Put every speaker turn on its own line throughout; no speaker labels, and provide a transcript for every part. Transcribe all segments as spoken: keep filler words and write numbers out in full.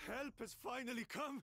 Help has finally come!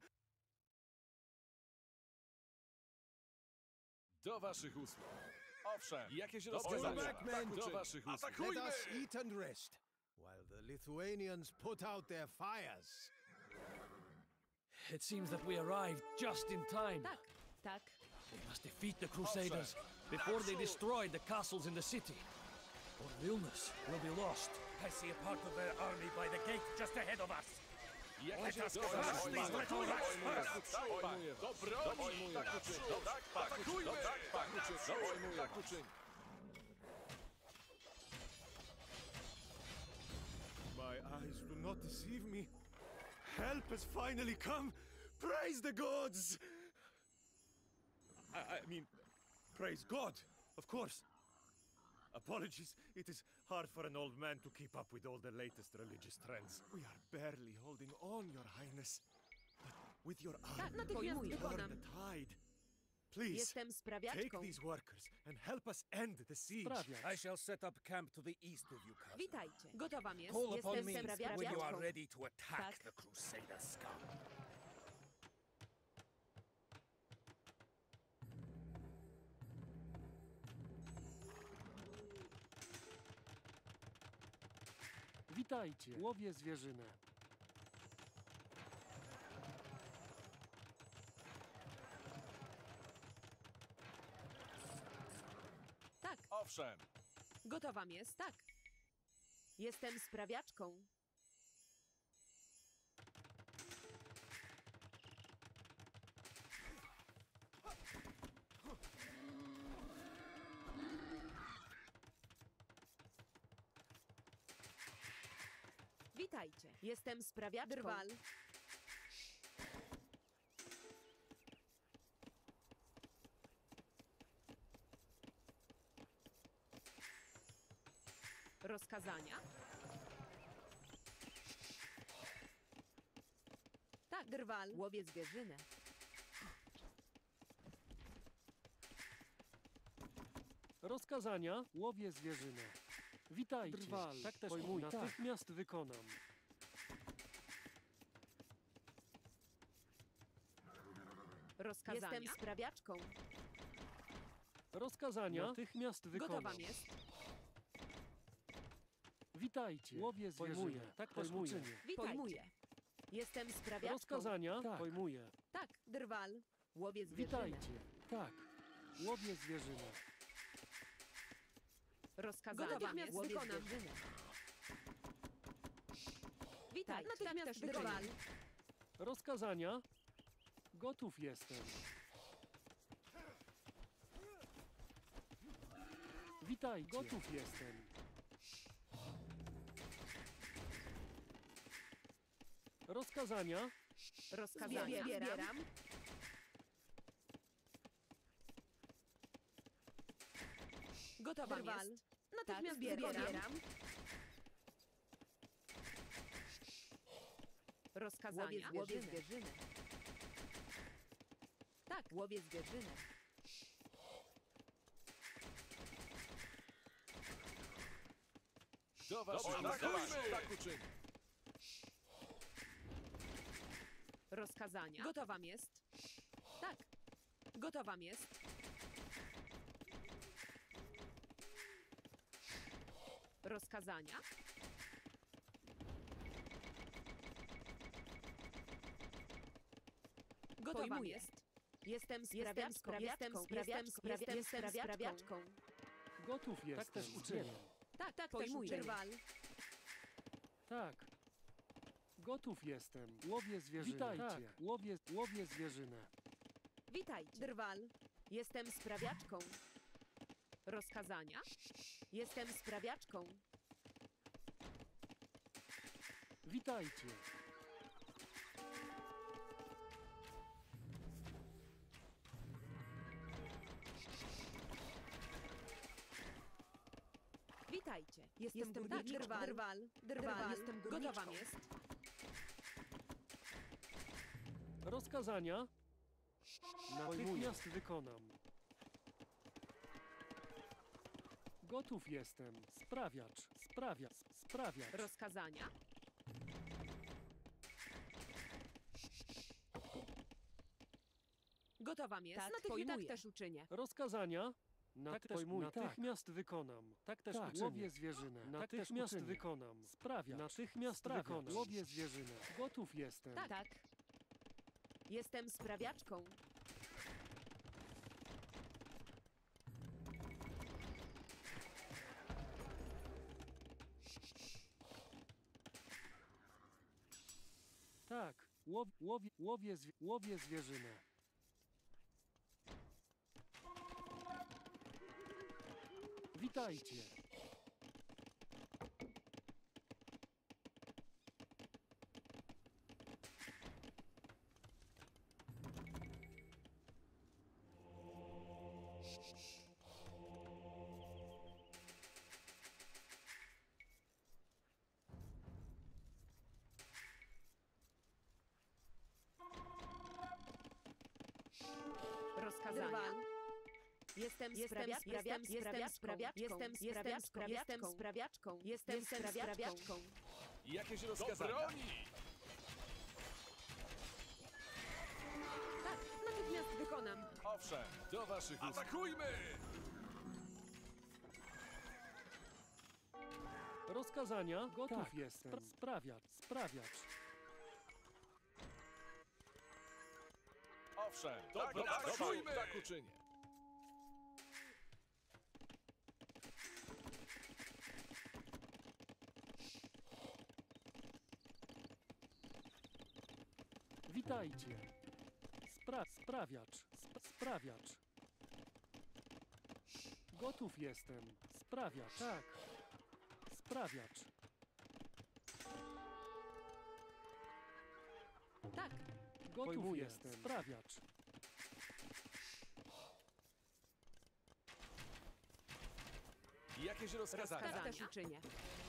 Do waszych usług. Owszem, jakieś
Dobra,
rozwiązania.
back, men.
Do waszych usług.
Let us eat and rest, while the Lithuanians put out their fires.
It seems that we arrived just in time.
Tak, tak.
We must defeat the Crusaders before they destroy the castles in the city, or Vilnius will be lost.
I see a part of their army by the gate just ahead of us.
Jakieś
Let us
rozwiązania.
crush these little rats first.
Pojmuję. Do broni! Tak uczyń. Tak, tak uczyń. Tak, tak uczyń. Pojmuję. Tak uczyń.
My eyes do not deceive me. Help has finally come! Praise the gods! I, I mean, praise God, of course. Apologies, it is hard for an old man to keep up with all the latest religious trends. We are barely holding on, Your Highness. But with your army,
natychmiast
turn
wykonam.
the tide. Please,
Jestem
take
sprawiaczką.
these workers and help us end the siege.
I shall set up camp to the east of you, cousin.
Witajcie. Gotowam jest.
Call upon
Jestem
me when you are
sprawiaczką.
ready to attack
Tak.
the Crusader scum.
Witajcie, łowię zwierzynę.
Tak,
Owszem.
gotowam jest. Tak. Jestem sprawiaczką. Witajcie. Jestem sprawiaczką. Drwal. Rozkazania? Tak, drwal. Łowię zwierzynę.
Rozkazania, łowię zwierzynę. Witajcie,
Drwal,
tak też
pojmuj, tak.
natychmiast wykonam.
Rozkazania? Jestem sprawiaczką.
Rozkazania, natychmiast wykonam.
Gotowam jest.
Witajcie, łowię zwierzynę.
Pojmuję,
Tak też
pojmuję.
uczynię.
Witajcie. Pojmuję. Jestem sprawiaczką.
Rozkazania,
Tak.
pojmuję.
Tak, drwal. Łowię zwierzynę.
Witajcie, tak. Łowię zwierzynę.
Rozkazania.
Natychmiast
Łowię
wykonam.
zwierzynę.
Witaj,
Tak,
natychmiast
też
drwal.
wykonam.
Rozkazania. Gotów jestem. Witaj, gotów jestem. Rozkazania.
Rozkazania.
Zbieram.
Zbieram. Gotowam
Drwal.
jest.
Natychmiast
Tak,
zbieram.
zbieram. Rozkazania.
Łowię
zwierzynę. Tak, łowię zwierzynę.
Do waszych usług. Tak uczyń.
Rozkazania. Gotowam jest. Tak. Gotowam jest. Rozkazania. Gotowam
Pojmuję.
jest. Jestem sprawiaczką. Jestem sprawiaczką. Jestem sprawiaczką.
Gotów jestem.
Tak też uczynię.
Tak, tak,
Pojmuję.
Drwal.
Tak. Gotów jestem. Łowię zwierzynę. Witajcie. Tak. Łowię, łowię zwierzynę.
Witajcie. Drwal. Jestem sprawiaczką. Rozkazania. Jestem sprawiaczką.
Witajcie.
Witajcie.
Jestem
Jestem
górniczką.
tak, drwal.
Drwal.
Drwal.
Drwal.
Jestem gotowam jest.
Rozkazania. Natychmiast wykonam. Gotów jestem. Sprawiacz. Sprawia. Sprawiacz.
Rozkazania. Gotowa jest.
Tak,
Natychmiast tak
pojmuję.
też uczynię.
Rozkazania? Tak też
pojmuję, tak.
natychmiast wykonam. Tak też
Tak.
łowię zwierzynę. Natychmiast
uczynię.
wykonam. Sprawiacz. Natychmiast
Sprawiacz.
wykonam. Łowię zwierzynę. Gotów jestem.
Tak. Tak. Jestem sprawiaczką.
Tak. Łow, łowię, łowię, zwie, łowię zwierzynę. Witajcie.
Rozkazania. Jestem sprawiaczką. Jestem sprawiaczką. Jestem sprawiaczką. Jestem sprawiaczką. Jestem sprawiaczką.
Jakieś rozkazania?
Tak, natychmiast wykonam.
Owszem, do waszych usług. Atakujmy!
Rozkazania? Gotów
Tak.
jestem. Spra- sprawiacz. Sprawiacz.
Owszem, tak, do, atakujmy! Tak uczynię.
Witajcie. Spra sprawiacz. Sp sprawiacz. Gotów jestem. Sprawiacz. Tak. Sprawiacz.
Tak.
Gotów
Pojmuję.
jestem. Sprawiacz.
Jakieś rozkazania?
Tak też uczynię.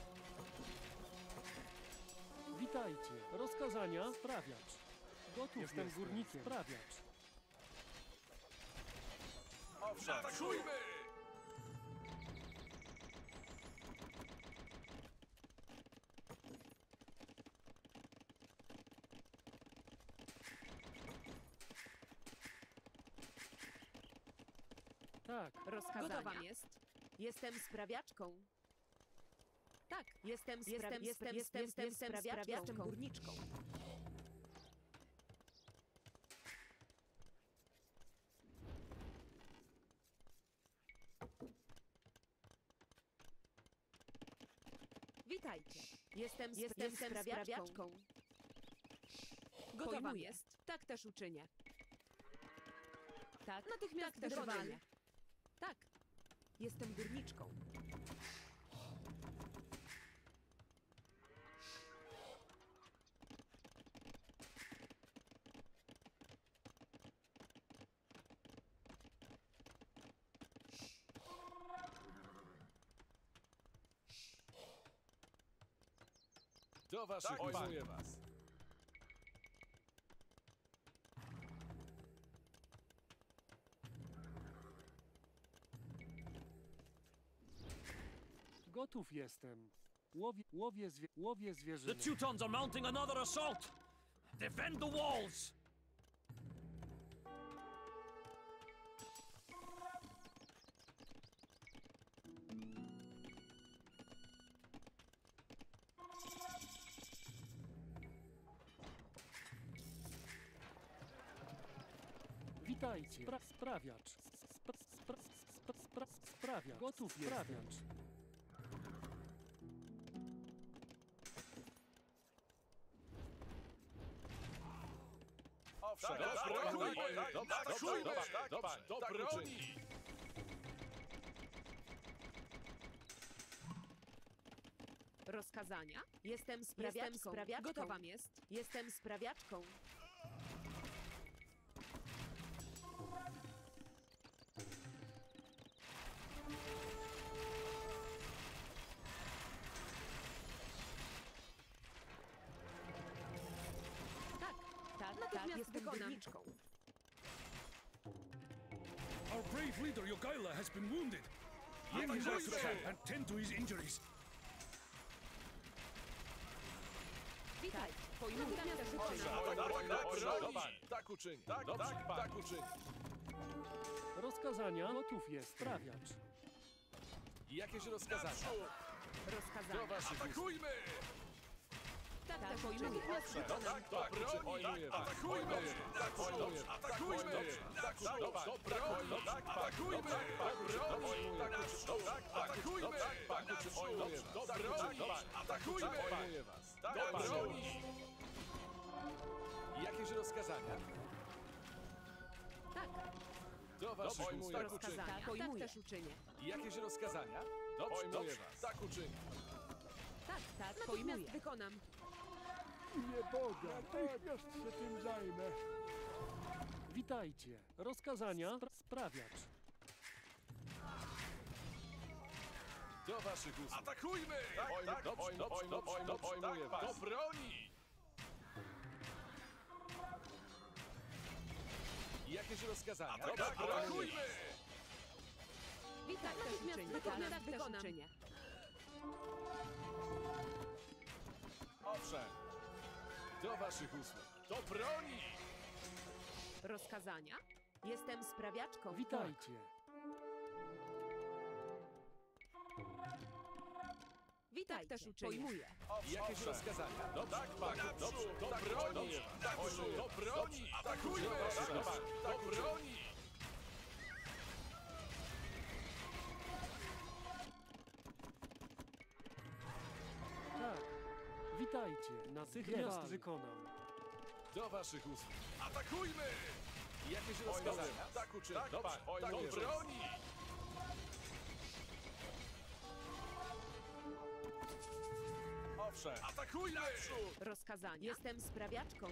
Witajcie. Rozkazania? Sprawiacz. Gotów
Jestem
jestem.
górnikiem.
Sprawiacz.
Owszem, atakujmy!
Tak.
Rozkazania. Gotowa jest. Jestem sprawiaczką. Tak, jestem jestem jestem jestem jestem sprawiaczką. Jestem górniczką. Witajcie. Jestem jestem sprawiaczką. Gotowa Pojmuję. jest. Tak też uczynię. Tak, natychmiast tak też uczynię. Tak. Jestem górniczką.
Do waszych
Tak,
usług.
pojmuję was.
Gotów jestem. Łowię, łowię, zwie łowię
The
zwierzynę.
Teutons are mounting another assault! Defend the walls!
Witajcie. Spra sprawiacz. Spra spra spra spra sprawiacz. Gotów jestem. Sprawiacz.
Owszem,
Tak,
do
tak,
broni!
tak, tak,
Dobrze,
tak,
dobrze,
tak,
dobrze,
tak,
dobrze, do
tak
broni!
uczynię.
Rozkazania? Jestem sprawiaczką. Jestem sprawiaczką. Gotowa jest. Jestem sprawiaczką. Tak, tak, natychmiast jestem górniczką.
Our brave leader, Yogaila, has been wounded. Bring him back to camp and tend to his injuries.
Witajcie. pojmuję. Natychmiast
Owszem,
wykonam.
wojna broni! Tak uczyni. Tak, tak, tak uczyni.
Rozkazania. Gotów jest. Sprawiacz.
Jakieś rozkazania? Do
Rozkazania.
waszych usług. Atakujmy!
Tak, tak, pojmuję. Natychmiast wykonam.
Tak, tak, broni! Atakujmy! Atakujmy! Atakujmy! Do broni! Atakujmy! Do broni! Atakujmy! Do broni! Atakujmy! Do broni! Jakieś rozkazania?
Tak,
Do waszych usług. Tak uczyni.
rozkazania. Tak, Pojmuję. też uczynię.
Jakieś rozkazania? Dobrze, dobrze. Tak uczyni.
Tak, tak, pojmuję. Wykonam.
Nie Boga. Natychmiast się tym zajmę. Witajcie. Rozkazania. Spra sprawiacz.
Do waszych usług. Atakujmy! Tak, tak, dobrze, dobrze, dobrze, dobrze, pojmuję was. Do broni! Jakieś rozkazania? Dobrze, atakujmy!
Witaj, też uczynię. Tak, wykonam. Uczynię.
Owszem. Do waszych usług. Do broni!
Rozkazania? Jestem sprawiaczką.
Witajcie.
Witaj, też uczynię. Pojmuję.
Jakieś rozkazania? Dobrze, tak, dobrze, do broni! Do broni! Atakujmy! Do broni!
Tak. Witajcie. Natychmiast wykonam.
Do waszych usług. Atakujmy! Jakieś rozkazania? Tak uczynię. Dobrze, do broni! Owszem. Atakujmy!
Rozkazania. Jestem sprawiaczką.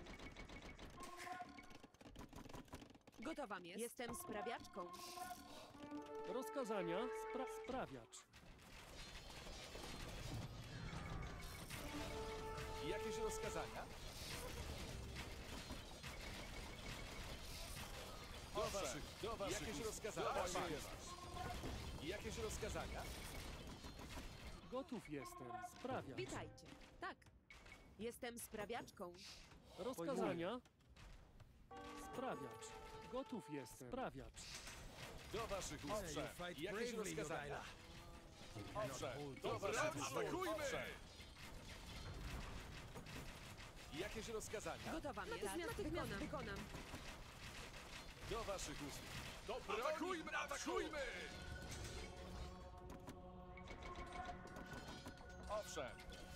Gotowam jest. Jestem sprawiaczką.
Rozkazania. Spra sprawiacz.
Jakieś rozkazania? Do waszych, do waszych Jakieś rozkazania? Jakieś rozkazania?
Gotów jestem. Sprawiacz.
Witajcie. Tak. Jestem sprawiaczką.
Rozkazania. Sprawiacz. Gotów jestem. Sprawiacz.
Do waszych
You
owszem.
fight
Jakieś
bravely,
rozkazania?
Jogaila.
Owszem. Do waszych atakujmy! Jakieś rozkazania?
Gotowam jest. Natychmiast wykonam. wykonam.
Do waszych usług. Do broni! Atakujmy! Atakujmy! Owszem.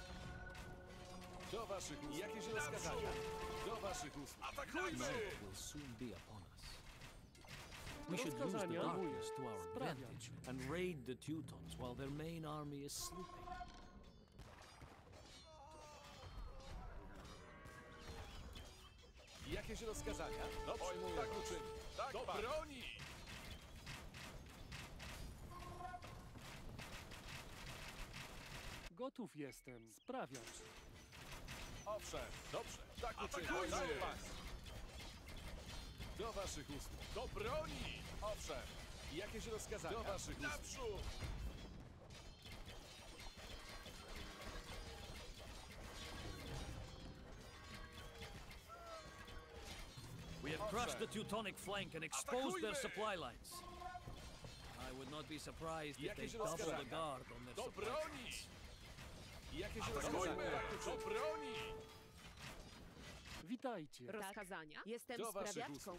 Do waszych usług. Jakieś rozkazania? Do waszych usług. Atakujmy!
will soon be upon us. We should use the
Rozkazania.
darkness to our
Sprawiacz.
advantage and raid the Teutons while their main army is sleeping.
Jakieś rozkazania? Dobrze, tak uczyni. Tak, do broni!
Gotów jestem. Sprawiacz.
Owszem, dobrze, tak uczyni. Atakujmy! Do waszych usług. Do broni! Owszem. Jakieś rozkazania? Do waszych usług. Naprzód!
We have crushed the Teutonic flank and exposed their supply lines. I would not be surprised if they
Jakieś
double the
rozkazania?
guard on their
Do
supply
broni!
lines.
Jakieś rozkazania? Do broni!
Witajcie.
Rozkazania? Jestem
Do waszych
sprawiaczką.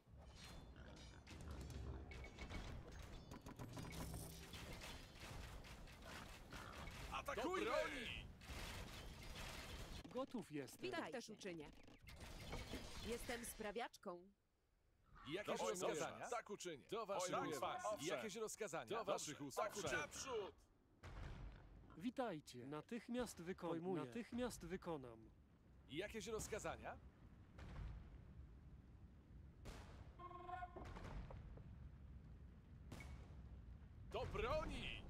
Atakujmy! Do broni!
Gotów jestem.
Witaj, też uczynię. Jestem sprawiaczką.
Jakieś rozkazania? Tak uczynię. Do waszych usług. Jakieś rozkazania? Do waszych usług. Naprzód!
Witajcie. Natychmiast wykonam. Natychmiast wykonam.
Jakieś rozkazania? Do broni!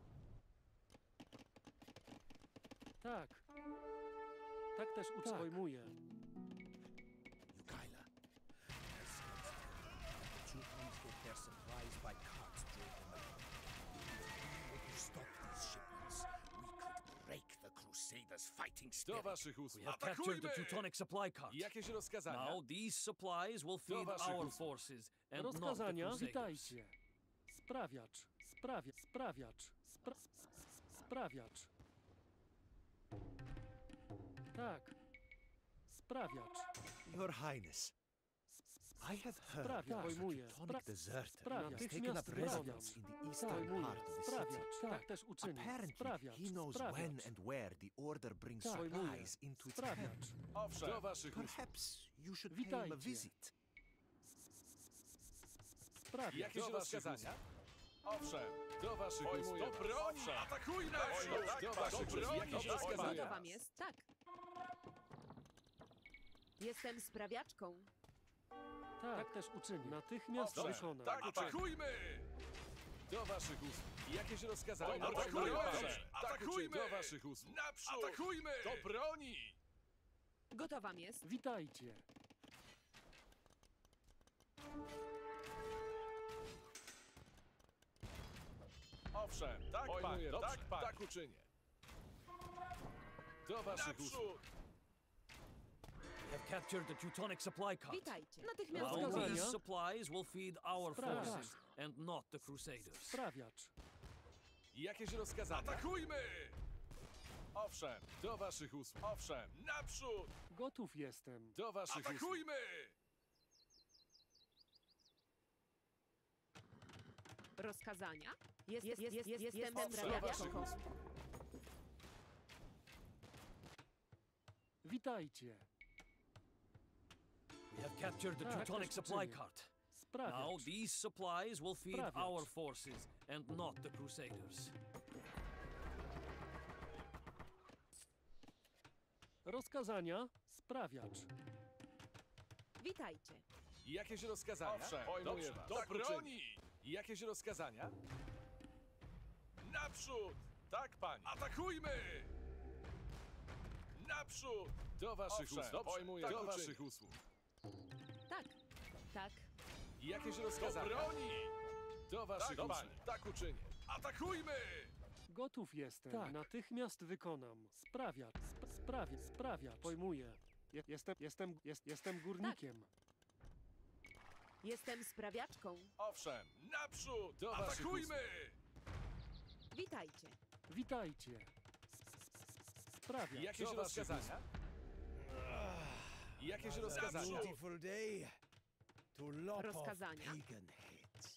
Tak. Tak też utrzymuje.
Yukaila. The Teutons get their supplies by carts driven up. If we stop these shipments, we could break the Crusades. Crusaders fighting
Do
spirit.
waszych usług.
We have captured the Teutonic supply cart.
Jakieś rozkazania?
Now these supplies will feed
waszych
our
usług.
forces and not the
Rozkazania,
Crusaders.
witajcie. Sprawiacz, sprawia, sprawiacz, spra, s- s- sprawiacz. Tak. Sprawiacz.
Your Highness, I have heard
Sprawiacz.
that a
Pojmuję.
Teutonic
Spra-
deserter
sprawiacz.
has taken
Natychmiast
up
wykonam.
residence in the eastern
Pojmuję.
part of the city.
Sprawiacz. Tak też uczynię.
Apparently,
Sprawiacz.
he knows
Sprawiacz.
when and where the order brings
Tak, pojmuję.
supplies into its
Sprawiacz.
camp.
Owszem. Do waszych usług.
Perhaps you should pay him a
Witajcie.
visit.
Sprawiacz.
Jakieś rozkazania? Owszem. Do waszych usług. Do broni! Atakujmy! Do waszych usług. Jakieś rozkazania?
Gotowa jest? Tak. Jestem sprawiaczką.
Tak też uczynię. Natychmiast
Owszem.
wykonam.
Tak, atakujmy! Do waszych usług. Jakieś rozkazania?
Atakujmy!
Dobrze. Atakujmy! Do waszych usług. Naprzód! Atakujmy! Do broni!
Gotowa jest?
Witajcie.
Owszem, tak, panie, tak, panie. Tak uczynię. Do waszych usług.
We have captured the Teutonic supply cart.
Witajcie. Natychmiast
Now
Rozkazania.
these supplies will feed our
Sprawiacz.
forces and not the Crusaders.
Sprawiacz.
Jakieś rozkazania? Atakujmy! Owszem, do waszych usług. Owszem, naprzód!
Gotów jestem.
Do waszych Atakujmy!
rozkazania? Jest, jest, jest, jest, jestem
Owszem, do
sprawiaczką.
waszych usług.
Witajcie.
We have captured the
Tak,
Teutonic
też
supply
uczynię.
cart. Now
Sprawiacz.
these supplies will feed
Sprawiacz.
our forces and not the Crusaders.
Rozkazania. Sprawiacz.
Witajcie.
Jakieś rozkazania? Owszem, dobrze, was. Do broni! Jakieś rozkazania? Naprzód! Tak, panie. Atakujmy! Naprzód! Do waszych
Owszem,
usług.
pojmuję,
Do
tak
waszych
uczynię.
usług.
Tak. Tak.
Jakieś rozkazania? Do broni! Do waszych
Tak,
usług.
panie.
Tak uczynię. Atakujmy!
Gotów jestem.
Tak.
Natychmiast wykonam. Sprawiacz. Sp sprawię. Sprawiacz. Pojmuję. Je jestem, jestem, jest, jestem górnikiem.
Jestem sprawiaczką.
Owszem, naprzód! Do waszych Atakujmy!
Witajcie.
Witajcie. S -s Sprawiacz.
Jakieś rozkazania? Jakieś rozkazania?
Beautiful day to lop off
Rozkazania?
pagan heads.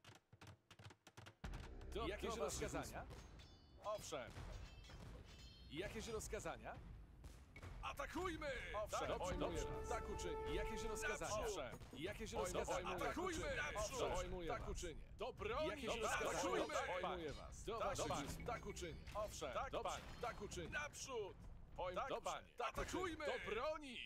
Do, Jakieś rozkazania? Owszem. Jakieś rozkazania? Atakujmy! Owszem,
Tak,
dobrze,
pojmuję
dobrze.
was.
Tak uczynię. Jakieś rozkazania?
Owszem.
Jakieś
Pojmuję,
rozkazania?
pojmuję.
Atakujmy!
Naprzód.
Dobrze,
Pojmuję
tak
was.
uczynię. Do broni! Jakieś
Dobrze,
rozkazania?
atakujmy!
Pojmuję was. Do
Tak,
waszych
panie.
usług. Tak uczynię. Owszem,
Tak,
dobrze.
panie.
Tak uczynię. Naprzód!
Pojm-
Tak,
dobrze.
panie. Atakujmy! Do broni!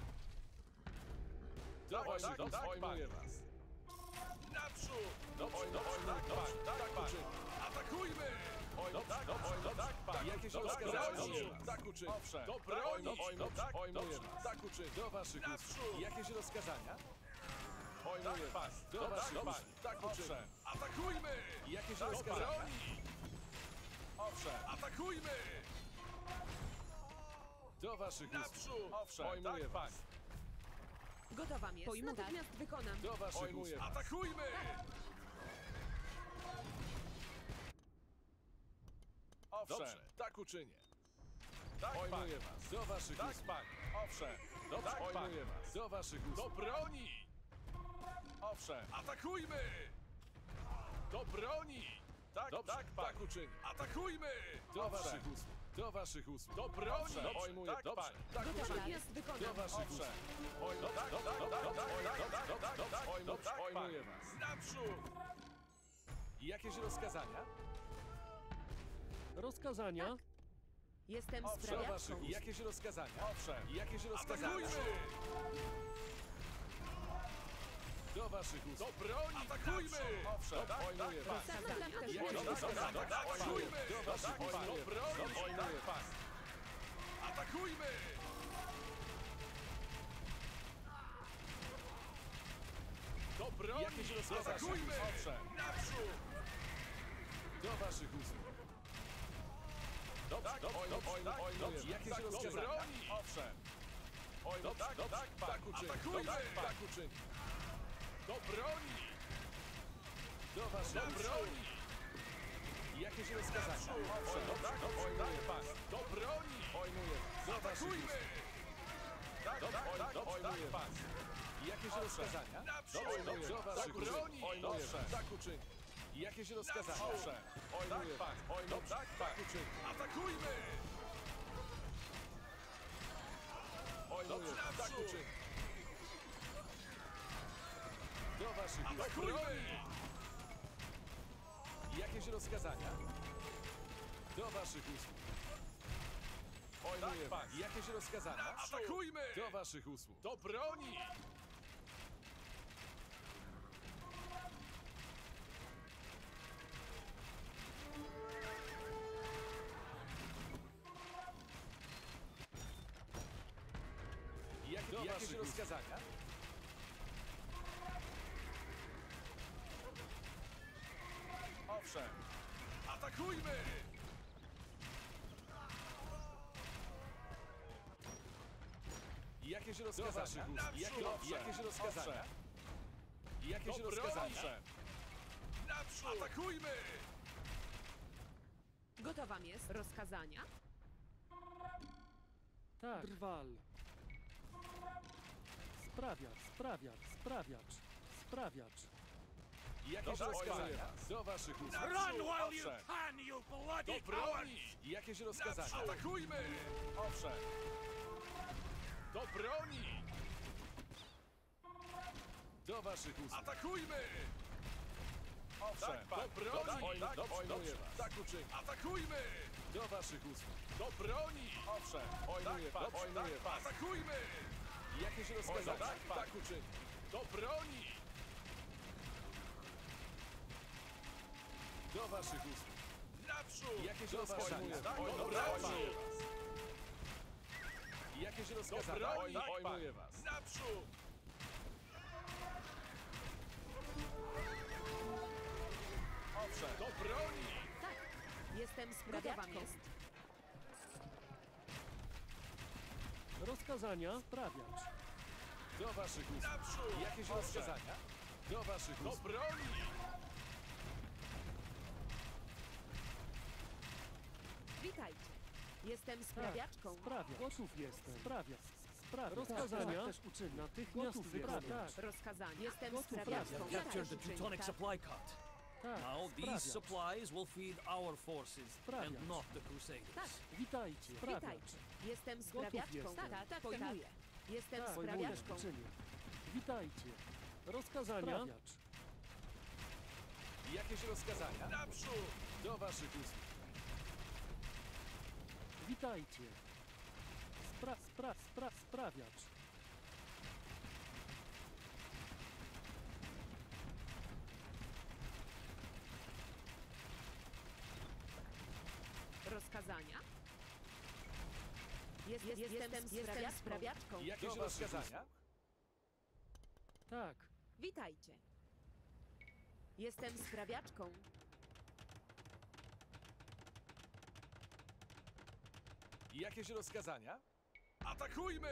Do
Tak,
waszych
tak,
usług.
tak,
Pojmuję
panie.
was. Naprzód! Dobrze,
Pojm-
dobrze,
tak,
dobrze.
panie.
Tak,
Tak, panie.
uczynię. Atakujmy!
Pojm-
Tak,
dobrze,
dobrze,
tak, panie.
Jakieś
Dobrze,
rozkazania?
dobrze.
Tak uczynię. Owszem. Do
Pojm-
broni!
pojm-
Tak,
pojmuję
dobrze.
was.
Tak uczynię. Do waszych usług. Jakieś rozkazania?
Pojmuję
Tak,
was.
Do
Tak,
waszych
panie.
usług. Tak uczynię. Atakujmy! Jakieś
Tak,
rozkazania?
broni.
Owszem. Atakujmy! Do waszych usług. Owszem.
Pojmuję
Tak,
was.
Gotowa jest. Pojmuję. Natychmiast wykonam.
Do waszych
Pojmuję
usług.
was.
Atakujmy! Owszem.
Dobrze.
Tak uczynię. Tak,
Pojmuję
panie.
was.
Do waszych
Tak,
usług.
panie.
Owszem.
Dobrze,
tak,
pojmuję
panie.
was.
Do waszych usług. Do broni! Owszem. Atakujmy! Do broni! Tak,
Dobrze,
tak,
panie.
tak uczynię. Atakujmy! Do
Owszem.
waszych usług. Do waszych usług. Do broni!
Dobrze, pojmuję,
tak,
dobrze.
panie. Tak
Gotowa
uczynię.
jest.
Do
Wykonam.
waszych usług.
Pojm- dobrze,
Tak,
dobrze,
tak,
dobrze,
tak,
dobrze,
tak,
dobrze,
tak,
dobrze,
tak,
dobrze.
tak,
Pojmuję-
tak,
pojmuję
panie.
was.
Naprzód! Jakieś rozkazania?
Rozkazania.
Jestem
Owszem. Do
sprawiaczką.
waszych Jakieś rozkazania? Owszem. Jakieś rozkazania?
Atakujmy!
Do waszych usług. Do broni! Atakujmy! Owszem. Tak,
Pojmuję was.
Rozkazania też
Jakieś
wykonam.
rozkazania? Atakujmy! Do waszych
Tak,
usług.
panie.
Do broni!
Pojmuję
Tak, panie. Atakujmy! Do broni! Jakieś rozkazania? Atakujmy! Owszem. Naprzód! Do waszych usług. Dobrze, dobrze, dobrze, oj, oj, dobrze. Jakie się rozkazania? Broni! Owszem. Oj, dobrze, tak, dobrze, tak, tak uczyni. Atakujmy! Tak, tak uczyni. Do broni! Do waszej do broni! Jakie się rozkazania? Owszem, dobrze, dobrze, tak, pan. Do broni! Ojmuję. Do atakujmy! Tak, tak, tak, dobrze, pan. Jakie się rozkazania? Dobrze, dobrze, do waszych broni! Ojmuję. Tak uczyni. Jakie się rozkazania? Owszem. Ojmuję. Tak, oj, dobrze, tak, tak uczyni. Atakujmy! Ojmuję. Tak uczyni. Do waszych atakujmy! Jakieś rozkazania? Do waszych usług. Ojmuję. Tak, jakieś rozkazania? Atakujmy! Do waszych usług. Do broni! Jak, do jakieś rozkazania? Owszem. Atakujmy! Jakieś rozkazania? Jakie, jakieś rozkazania? Jakieś rozkazania? Naprzód! Atakujmy!
Gotowa jest. Rozkazania?
Tak. Drwal. Sprawiacz, sprawiacz, sprawiacz, sprawiacz.
Jakieś rozkazania? Do waszych usług.
Run while you can, you bloody
Do broni! Jakieś rozkazania? Atakujmy! Owszem. Do broni! Do waszych usług. Atakujmy! Owszem. Tak, do broni! Oj, tak, dobrze, dobrze. Tak uczyni. Atakujmy! Do waszych usług. Do broni! Owszem. Ojmuję. Tak, ojmuję. Tak, atakujmy! Jakieś rozkazania? Tak, tak uczyni. Do broni! Do waszych usług. Naprzód! Jakieś rozkazania? Do broni! Jakieś rozkazania? Oj, ojmuję was. Naprzód! Owszem. Do broni!
Tak. Jestem sprawiaczką. Jest.
Rozkazania, sprawiacz.
Do waszych usług. Naprzód! Jakieś rozkazania? Do waszych usług. Do broni!
Witajcie. Jestem sprawiaczką.
Tak, sprawia. Gotów jestem. Sprawia. Sprawia. Rozkazania
Tak,
też uczyni. Natychmiast
Gotów
wykonać.
jestem.
Tak,
Rozkazania. Jestem
Gotów
sprawiaczką.
jestem.
Captured the
Uczyń,
Teutonic
tak.
supply cart.
tak.
Now these
Sprawiacz.
supplies will feed our forces
Sprawiacz.
and not the Crusaders.
Tak.
Witajcie. Sprawiacz.
Witajcie. Jestem
Gotów
sprawiaczką.
jestem.
Tak, tak, tak.
Pojmuję.
Pojmuję. Jestem
Tak, pojmuję,
sprawiaczką.
uczynię. Witajcie. Rozkazania. Sprawiacz.
Jakieś rozkazania? Naprzód! Do waszych usług.
Witajcie. Spra, spra, spra, sprawiacz.
Rozkazania? Jest, jest, jestem, jestem sprawiaczką.
Jakieś rozkazania?
Tak.
Witajcie. Jestem sprawiaczką.
Jakieś rozkazania? Atakujmy!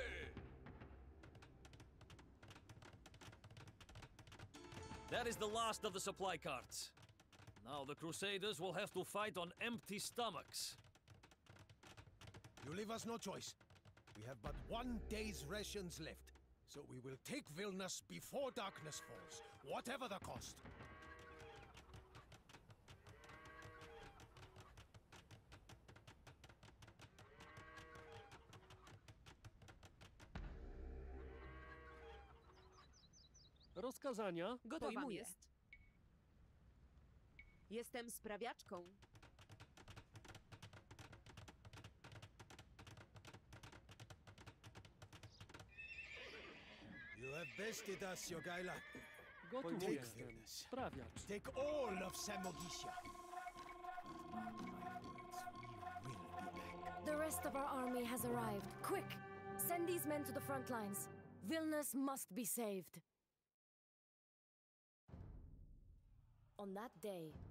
That is the last of the supply carts. Now the Crusaders will have to fight on empty stomachs.
You leave us no choice. We have but one day's rations left, so we will take Vilnius before darkness falls, whatever the cost.
Rozkazania.
Gotowa
Pojmuję.
jest. Jestem sprawiaczką.
You have bested us, Jogaila.
Gotów
Pojmuję.
jestem. Sprawiacz.
Take all of Samogitia.
The rest of our army has arrived. Quick! Send these men to the front lines. Vilnius must be saved. On that day,